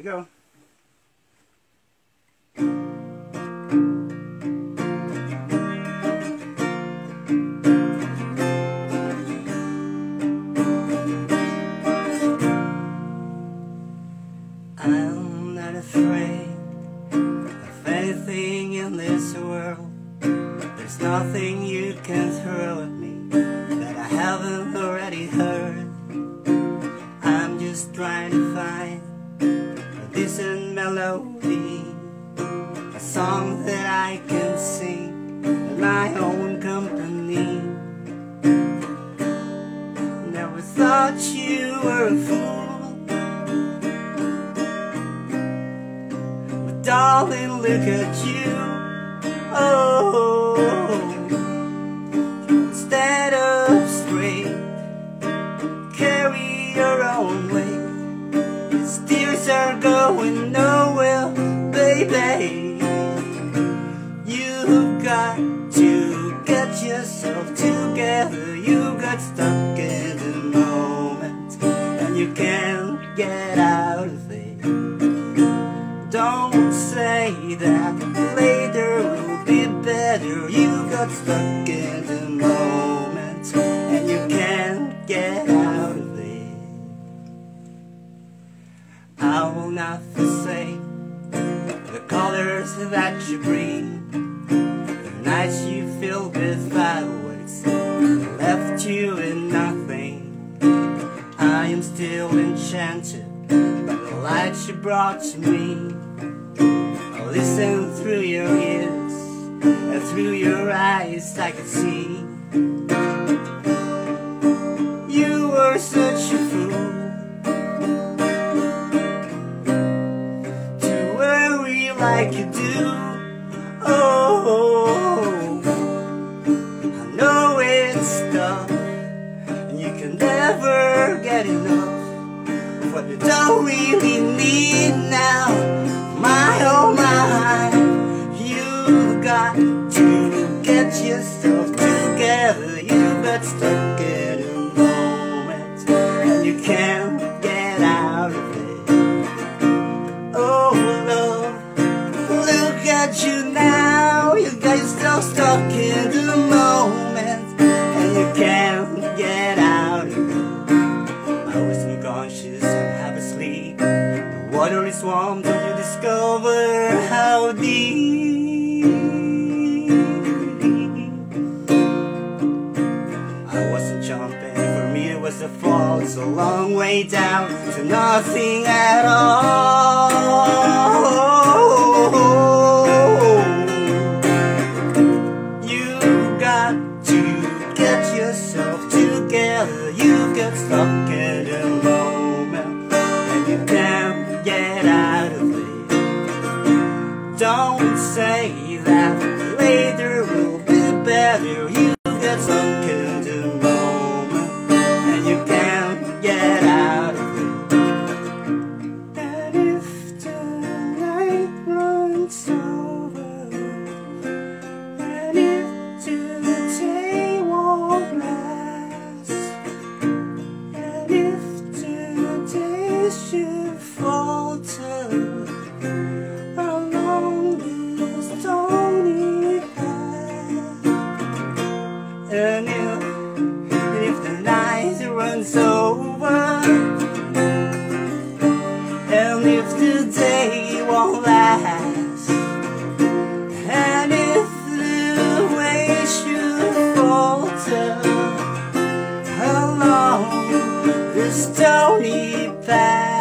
we go. I'm not afraid of anything in this world. There's nothing you can throw at me that I haven't already heard. I'm just trying to find a decent melody, a song that I can sing in my own company. Never thought you were a fool, darling, look at you. Oh, stand up straight, carry your own weight. These tears are going nowhere, baby. You've got to get yourself together. You got stuck in the moment and you can't get out of it. Don't say that later will be better. You got stuck in the moment and you can't get out of it. I will not forsake the colors that you bring, the nights you filled with fireworks left you in nothing. I am still enchanted by the light you brought to me. I listen through your ears and through your eyes I could see. You were such a fool to worry like you do. Oh, I know it's tough and you can never get enough of what you don't really need now. My oh my, you got to get yourself together. You got stuck in a moment and you can't get out of it. Oh love, look at you now. You got yourself stuck in the moment and you can't get out of it. I was unconscious, I'm half asleep. The water is warm, don't you discover how deep I wasn't jumping, for me it was a fall. It's a long way down to nothing at all. You got to get yourself together. You get stuck in a moment and you can't get out of it. Don't say that later will be better. You get stuck in the moment and you can't get out of it. And if the night runs over, and if the day won't last, and if the days should falter along this stony path, and if the night runs over, and if the day won't last, and if the way should falter along the stony path,